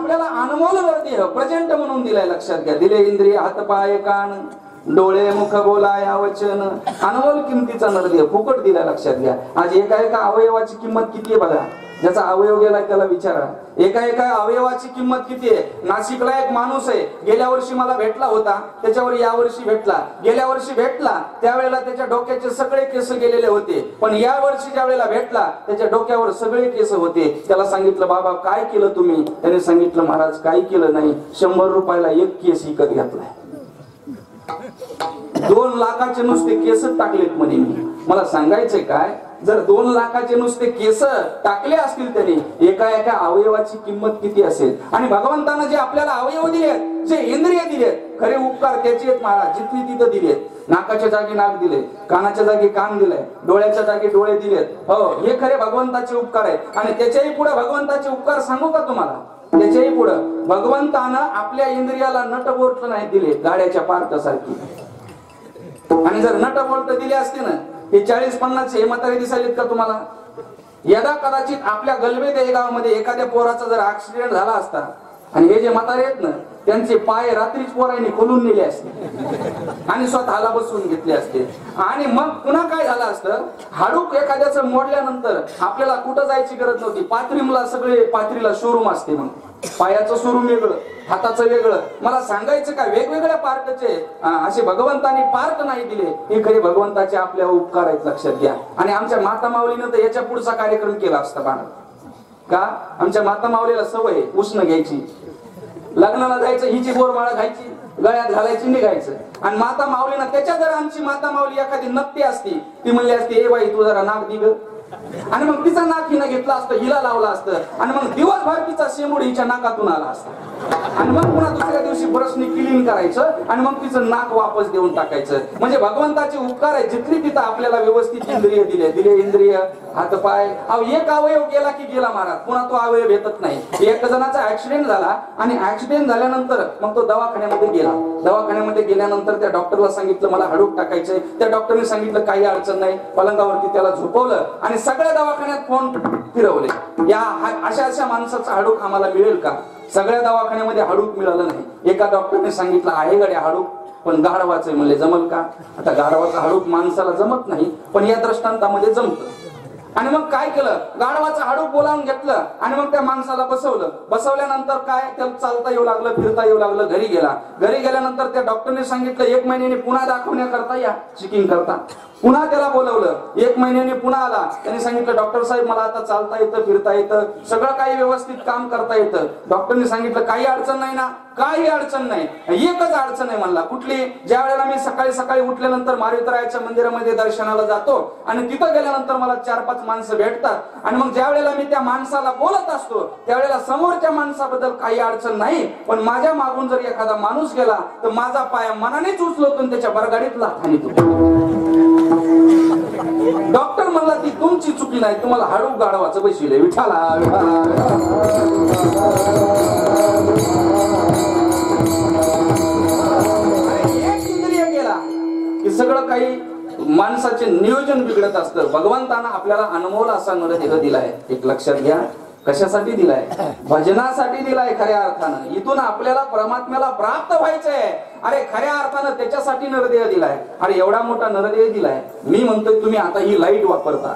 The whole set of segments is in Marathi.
आपल्याला अनमोल नरदेह प्रेझेंट म्हणून दिलाय. लक्षात घ्या. दिले इंद्रिय, हात पाय कान डोळे मुख बोला या वचन, अनमोल किमतीचा नरदेह फुकट दिलाय. लक्षात घ्या. आज एका एका अवयवाची किंमत किती आहे बघा. ज्याचा अवयव गेलाय त्याला विचारा. एका एका अवयवाची किंमत किती आहे. नाशिकला एक माणूस आहे, गेल्या वर्षी मला भेटला होता, त्याच्यावर या वर्षी भेटला. गेल्या वर्षी भेटला त्यावेळेला त्याच्या डोक्याचे सगळे केस गेलेले होते, पण या वर्षी ज्या वेळेला भेटला त्याच्या डोक्यावर सगळे केस होते. त्याला सांगितलं बाबा काय केलं तुम्ही. त्याने सांगितलं महाराज काही केलं नाही, 100 रुपयाला एक केस विकत घेतलाय. 2 लाखाचे नुसते केस टाकलेत म्हणे मी. मला सांगायचंय काय, जर 2 लाखाचे नुसते केस टाकले असतील त्याने, एका एका अवयवाची किंमत किती असेल. आणि भगवंतानं जे आपल्याला अवयव दिलेत, जे इंद्रिय दिलेत, खरे उपकार त्याचे आहेत महाराज. जिथली तिथं दिलेत. नाकाच्या जागी नाक दिले, कानाच्या जागी कान दिले, डोळ्याच्या जागी डोळे दिलेत. हो, हे खरे भगवंताचे उपकार आहेत. आणि त्याच्याही पुढे भगवंताचे उपकार सांगू का तुम्हाला. त्याच्याही पुढे भगवंतानं आपल्या इंद्रियाला नटबोल्ट नाही दिले, गाड्याच्या पार्टसारखी. आणि जर नटबोल्ट दिले असते ना, हे 40-50 हे म्हातारे दिसायलेत का तुम्हाला. यदा कदाचित आपल्या गलवेद या गावामध्ये एखाद्या पोराचा जर ऍक्सिडेंट झाला असता, आणि हे जे म्हातारे आहेत ना त्यांचे पाय रात्रीच पोरांनी खोलून नेले असते आणि स्वतःला बसवून घेतले असते. आणि मग पुन्हा काय झालं असतं, हाडूक एखाद्याचं मोडल्यानंतर आपल्याला कुठं जायची गरज नव्हती. पात्रीला सगळे पात्रीला शोरूम असते. मग पायाचं शोरूम वेगळं, हाताचं वेगळं. मला सांगायचं काय, वेगवेगळ्या पार्टचे असे भगवंतानी पार्ट नाही दिले. हे खरे भगवंताचे आपल्या उपकार आहेत. लक्षात घ्या. आणि आमच्या माता माऊलीनं तर याच्या पुढचा कार्यक्रम केला असता बाण का. आमच्या माता माऊलीला सवय उष्ण घ्यायची, लग्नाला जायचं हिची बोरमाळा घ्यायची, गळ्यात घालायची, निघायचं. आणि माता माऊलीनं त्याच्या जर आमची माता माऊली एखादी नक्की असती, ती म्हणली असती ए बाई तू जरा नाक दिग, आणि मग तिचा नाक हिनं घेतला असतं, हिला लावला असतं, आणि मग दिवसभर तिचा शेंबूड हिच्या नाकातून आला असता. आणि मग पुन्हा दुसऱ्या दिवशी ब्रशनी क्लीन करायचं आणि मग तिचं नाक वापस देऊन टाकायचं. म्हणजे भगवंताचे उपकार आहे. जिथली तिथं आपल्याला व्यवस्थित इंद्रिय दिले इंद्रिय, हात पाय. एक अवयव गेला की गेला महाराज, पुन्हा तो अवयव येतच नाही. एक जणाचा ऍक्सिडेंट झाला आणि ऍक्सिडेंट झाल्यानंतर मग तो दवाखान्यामध्ये गेला. दवाखान्यामध्ये गेल्यानंतर त्या डॉक्टरला सांगितलं मला हाडूक टाकायचंय. त्या डॉक्टरने सांगितलं काही अडचण नाही. पलंगावरती त्याला झोपवलं आणि सगळ्या दवाखान्यात फोन फिरवले. या अशा माणसाचं हाडूक आम्हाला मिळेल का. सगळ्या दवाखान्यामध्ये हाडूक मिळालं नाही. एका डॉक्टरने सांगितलं आहे गड्या हाडूक, पण गाढवाचं म्हणले जमल का. आता गाढवाचं हाडूक माणसाला जमत नाही, पण या दृष्टांतामध्ये जमतं. आणि मग काय केलं, गाढवाचं हाडूक बोलावून घेतलं आणि मग त्या माणसाला बसवलं. बसवल्यानंतर काय, त्याला चालता येऊ लागलं, फिरता येऊ लागलं. घरी गेला. घरी गेल्यानंतर त्या डॉक्टरने सांगितलं 1 महिन्याने पुन्हा दाखवण्याकरता या, चेकिंग करता. पुन्हा त्याला बोलवलं. 1 महिन्याने पुन्हा आला. त्यांनी सांगितलं डॉक्टर साहेब मला आता चालता येतं, फिरता येतं, सगळं काही व्यवस्थित काम करता येतं. डॉक्टरने सांगितलं काही अडचण नाही ना. काही अडचण नाही, एकच अडचण आहे म्हणला. कुठली. ज्या वेळेला मी सकाळी सकाळी उठल्यानंतर मारुतीरायाच्या मंदिरामध्ये दर्शनाला जातो आणि तिथं गेल्यानंतर मला 4-5 माणसं भेटतात, आणि मग ज्या वेळेला मी त्या माणसाला बोलत असतो त्यावेळेला समोरच्या माणसाबद्दल काही अडचण नाही, पण माझ्या मागून जर एखादा माणूस गेला तर माझा पाय मनानेच उचलतो आणि त्याच्या बरगाडीत हाणतो. डॉक्टर म्हणला ती तुमची चुकी नाही, तुम्हाला हाडूक गाढवाचं बसविले. विठाला एक इंद्रिय गेला की सगळं काही माणसाचे नियोजन बिघडत असतं. भगवंतानं आपल्याला अनमोल असा नरदेह दिलाय. एक लक्षात घ्या, कशासाठी दिलाय, भजनासाठी दिलाय खऱ्या अर्थानं. इथून आपल्याला परमात्म्याला प्राप्त व्हायचंय. अरे खऱ्या अर्थानं त्याच्यासाठी नरदेह दिलाय. अरे एवढा मोठा नरदेह दिलाय. मी म्हणतोय तुम्ही आता ही लाईट वापरता,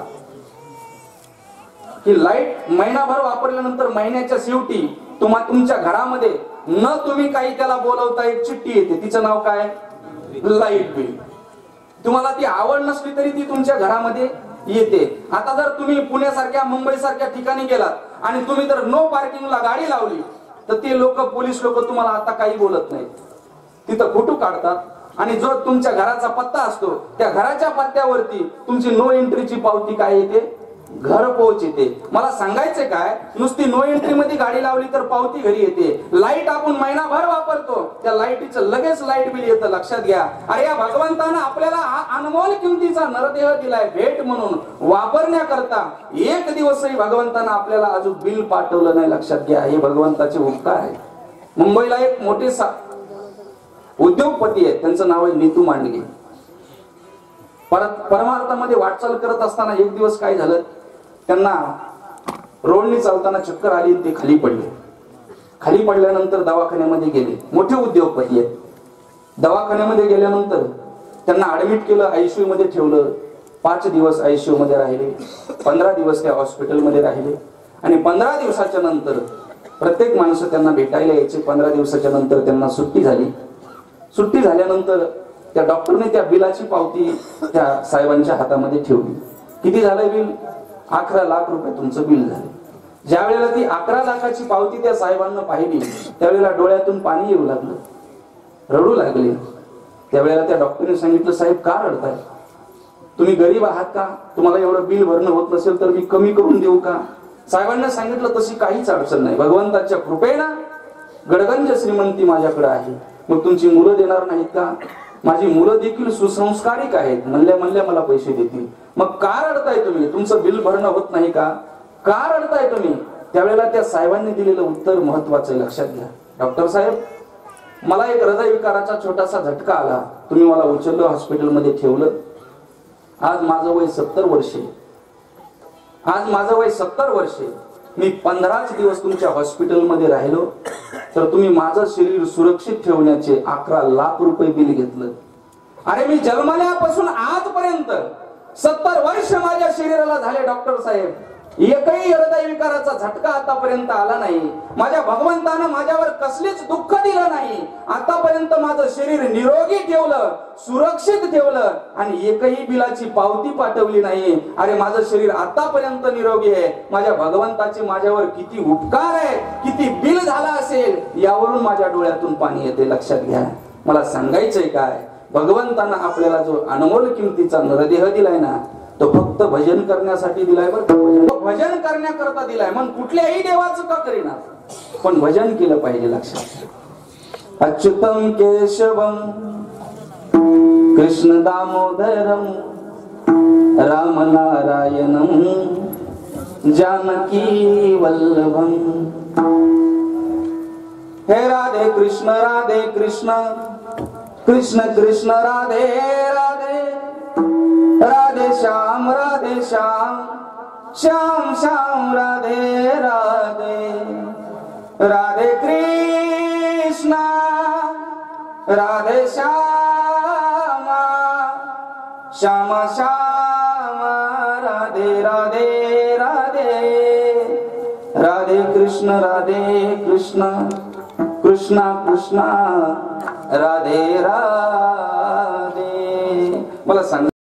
ही लाईट महिनाभर वापरल्यानंतर महिन्याच्या शेवटी तुमच्या घरामध्ये न तुम्ही काही त्याला बोलवता एक चिठ्ठी येते. तिचं नाव काय, लाईट बिल. तुम्हाला ती आवड नसली तरी ती तुमच्या घरामध्ये येते. आता जर तुम्ही पुण्यासारख्या मुंबईसारख्या ठिकाणी गेलात आणि तुम्ही जर नो पार्किंगला गाडी लावली तर ते लोक, पोलीस लोक तुम्हाला आता काही बोलत नाहीत. तिथं फोटो काढतात आणि जो तुमच्या घराचा पत्ता असतो त्या घराच्या पत्त्यावरती तुमची नो एंट्रीची पावती काय येते, घर पोहोच येते. मला सांगायचं काय, नुसती नो एंट्री मध्ये गाडी लावली तर पावती घरी येते. लाईट आपण महिनाभर वापरतो, त्या लाईटीचं लगेच लाईट बिल येतं. लक्षात घ्या. अरे या भगवंतानं आपल्याला हा अनमोल किमतीचा नरदेह दिलाय भेट म्हणून वापरण्याकरता. एक दिवसही भगवंतानं आपल्याला अजून बिल पाठवलं नाही. लक्षात घ्या, हे भगवंताचे उपकार आहे. मुंबईला एक मोठे उद्योगपती आहेत, त्यांचं नाव आहे नीतू मांडगे. परमार्थामध्ये वाटचाल करत असताना एक दिवस काय झालं, त्यांना रोडने चालताना चक्कर आली, ते खाली पडले. खाली पडल्यानंतर दवाखान्यामध्ये गेले, मोठे उद्योगपती आहेत. दवाखान्यामध्ये गेल्यानंतर त्यांना ऍडमिट केलं, आयसीयू मध्ये ठेवलं. 5 दिवस आयसीयू मध्ये राहिले, 15 दिवस त्या हॉस्पिटलमध्ये राहिले. आणि 15 दिवसाच्या नंतर प्रत्येक माणसं त्यांना भेटायला यायचे. 15 दिवसाच्या नंतर त्यांना सुट्टी झाली. सुट्टी झाल्यानंतर त्या डॉक्टरने त्या बिलाची पावती त्या साहेबांच्या हातामध्ये ठेवली. किती झालं बिल? 11 लाख रुपये तुमचं बिल झालं. ज्या वेळेला ती 11 लाखाची पावती त्या साहेबांना पाहिली, त्यावेळेला डोळ्यातून पाणी येऊ लागलं, रडू लागले. त्यावेळेला त्या डॉक्टरने सांगितलं, साहेब का रडताय? तुम्ही गरीब आहात का? तुम्हाला एवढं बिल भरणं होत नसेल तर मी कमी करून देऊ का? साहेबांना सांगितलं, तशी काहीच अडचण नाही, भगवंताच्या कृपेनं गडगंज श्रीमंती माझ्याकडे आहे. मग तुमची मुलं देणार नाहीत का? माझी मुलं देखील सुसंस्कारिक आहेत, म्हणल्या मला पैसे देतील. मग का रडताय तुम्ही? तुमचं बिल भरणं होत नाही का? का रडताय तुम्ही? त्यावेळेला त्या साहेबांनी दिलेलं उत्तर महत्वाचं, लक्षात घ्या. डॉक्टर साहेब, मला एक हृदयविकाराचा छोटासा झटका आला, तुम्ही मला उचललं, हॉस्पिटलमध्ये ठेवलं. आज माझं वय 70 वर्षे. आज माझं वय 70 वर्षे. मी 15 दिवस तुमच्या हॉस्पिटलमध्ये राहिलो तर तुम्ही माझं शरीर सुरक्षित ठेवण्याचे 11 लाख रुपये बिल घेतलं. अरे मी जन्मल्यापासून आजपर्यंत 70 वर्ष माझ्या शरीराला झाले डॉक्टर साहेब, एकही हृदयविकाराचा झटका आतापर्यंत आला नाही. माझ्या भगवंतानं माझ्यावर कसलेच दुःख दिलं नाही. आतापर्यंत माझं शरीर निरोगी ठेवलं, सुरक्षित ठेवलं आणि एकही बिलाची पावती पाठवली नाही. अरे माझं शरीर आतापर्यंत निरोगी आहे. माझ्या भगवंताचे माझ्यावर किती उपकार आहे, किती बिल झाला असेल, यावरून माझ्या डोळ्यातून पाणी येते. लक्षात घ्या. मला सांगायचंय काय, भगवंतानं आपल्याला जो अनमोल किमतीचा नरदेह दिलाय ना, तो फक्त भजन करण्यासाठी दिलाय. बरं, भजन करण्याकरता दिलाय. मग कुठल्याही देवाचं का करीना, पण भजन केलं पाहिजे. लक्षात. अच्युतम केशवम कृष्ण दामोदरम राम नारायणम जानकी वल्लभम. हे राधे कृष्ण राधे कृष्ण कृष्ण कृष्ण राधे राधे राधे श्याम श्याम श्याम राधे राधे राधे कृष्ण राधे श्याम श्याम श्याम राधे राधे राधे राधे कृष्ण कृष्ण कृष्ण राधे राधे. मला सांग.